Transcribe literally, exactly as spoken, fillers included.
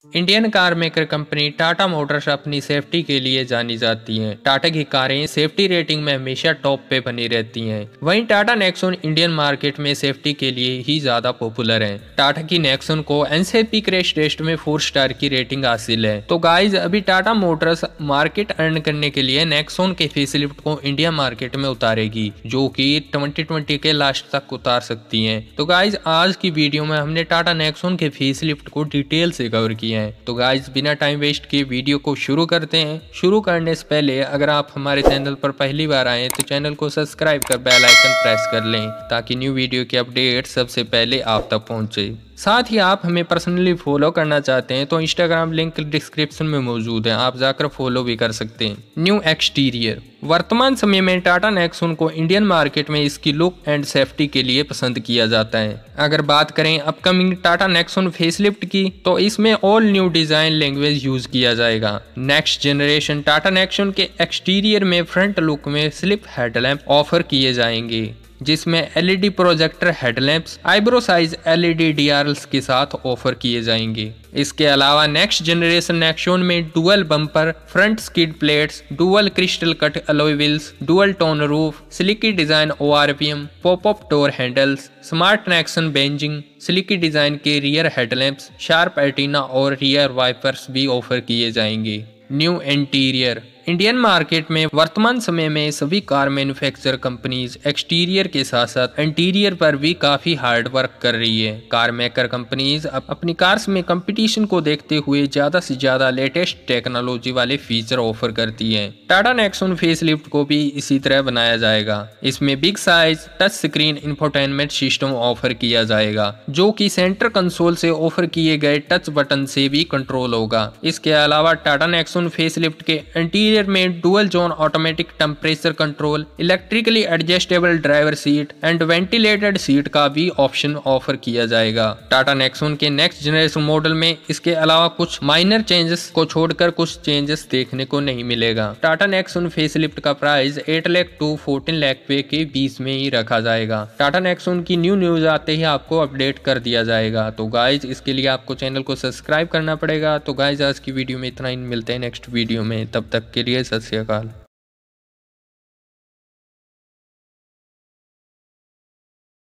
Indian car maker company Tata Motors अपनी safety के लिए जानी जाती हैं। टाटा की कारें सेफ्टी रेटिंग में हमेशा टॉप पे बनी रहती हैं। वहीं टाटा नेक्सॉन इंडियन मार्केट में सेफ्टी के लिए ही ज्यादा पॉपुलर है। टाटा की नेक्सॉन को एनसीएपी क्रैश टेस्ट में फोर स्टार की रेटिंग हासिल है। तो गाइज अभी टाटा मोटर्स मार्केट अर्न करने के लिए नेक्सॉन के फेसलिफ्ट को इंडिया मार्केट में उतारेगी, जो कि ट्वेंटी ट्वेंटी के लास्ट तक उतार सकती है। तो गाइज आज की वीडियो में हमने टाटा नेक्सॉन के फेसलिफ्ट को डिटेल से कवर किया है। तो गाइज बिना टाइम वेस्ट किए वीडियो को शुरू करते हैं। शुरू करने से पहले अगर आप हमारे चैनल पर पहली बार आए तो चैनल को सब्सक्राइब कर बेल आइकन प्रेस कर लें, ताकि न्यू वीडियो के अपडेट सबसे पहले आप तक पहुंचे। साथ ही आप हमें पर्सनली फॉलो करना चाहते हैं तो इंस्टाग्राम लिंक डिस्क्रिप्शन में मौजूद है, आप जाकर फॉलो भी कर सकते हैं। New exterior. वर्तमान समय में टाटा नेक्सॉन को इंडियन मार्केट में इसकी लुक एंड सेफ्टी के लिए पसंद किया जाता है। अगर बात करें अपकमिंग टाटा नेक्सॉन फेसलिफ्ट की, तो इसमें all new design language use किया जाएगा। नेक्स्ट जनरेशन टाटा नेक्सॉन के एक्सटीरियर में फ्रंट लुक में स्लिप हेडलैम्प ऑफर किए जाएंगे, जिसमें LED projector headlamps eyebrow size LED DRLs के साथ ऑफर किए जाएंगे। इसके अलावा नेक्स्ट जनरेशन नेक्सॉन में dual bumper, front skid plates, dual crystal cut alloy wheels, dual tone roof, sleeky design ORPM, pop-up door handles, smart Nexon बेंजिंग, sleeky design के rear headlamps, sharp antenna और rear wipers भी offer किए जाएंगे। New interior. Indian market में वर्तमान समय में सभी कार मैन्युफैक्चर कंपनीज एक्सटीरियर के साथ साथ इंटीरियर पर भी काफी हार्ड वर्क कर रही है। कार मेकर कंपनीज अब अपनी कार्स में कंपटीशन को देखते हुए ज्यादा से ज्यादा लेटेस्ट टेक्नोलॉजी वाले फीचर ऑफर करती है। टाटा नेक्सॉन फेसलिफ्ट को भी इसी तरह बनाया जाएगा। इसमें big size touch screen infotainment system offer किया जाएगा, जो कि सेंटर कंसोल से ऑफर किए गए टच बटन से भी कंट्रोल होगा। इसके अलावा टाटा नेक्सॉन फेसलिफ्ट के इंटीरियर में dual zone automatic temperature control, electrically adjustable driver seat and ventilated seat का भी ऑप्शन ऑफर किया जाएगा। टाटा नेक्सॉन के नेक्स्ट जनरेशन मॉडल में इसके अलावा कुछ माइनर चेंजेस को छोड़कर कुछ चेंजेस देखने को नहीं मिलेगा। टाटा नेक्सॉन फेसलिफ्ट का price eight lakh to fourteen lakh पे के बीच में ही रखा जाएगा। टाटा नेक्सॉन की न्यू न्यूज आते ही आपको अपडेट कर दिया जाएगा। तो गाइज इसके लिए आपको चैनल को सब्सक्राइब करना पड़ेगा। तो गाइज आज की वीडियो में इतना ही, मिलते हैं नेक्स्ट वीडियो में, तब तक के लिए सत श्री अकाल।